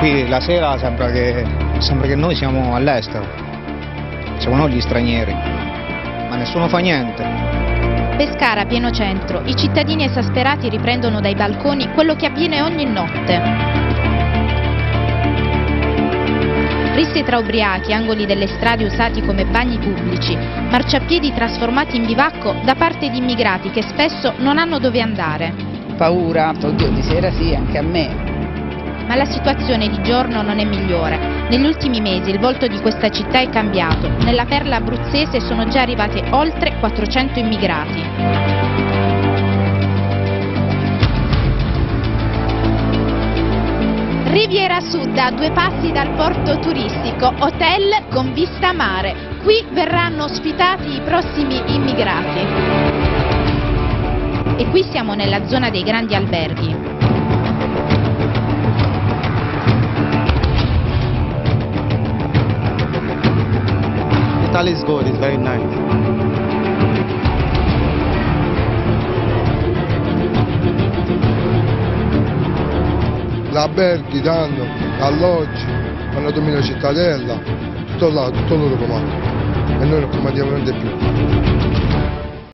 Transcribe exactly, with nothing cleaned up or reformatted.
Qui la sera sembra che, sembra che noi siamo all'estero, siamo noi gli stranieri, ma nessuno fa niente. Pescara, pieno centro, i cittadini esasperati riprendono dai balconi quello che avviene ogni notte. Risse tra ubriachi, angoli delle strade usati come bagni pubblici, marciapiedi trasformati in bivacco da parte di immigrati che spesso non hanno dove andare. Paura, oddio, di sera sì, anche a me. Ma la situazione di giorno non è migliore. Negli ultimi mesi il volto di questa città è cambiato. Nella perla abruzzese sono già arrivate oltre quattrocento immigrati. Riviera Sud, a due passi dal porto turistico, hotel con vista mare. Qui verranno ospitati i prossimi immigrati. E qui siamo nella zona dei grandi alberghi. Italy is good, it's very nice. L'alberghi danno, alloggi, hanno dominato cittadella, tutto là, tutto loro comando. E noi non comandiamo niente più.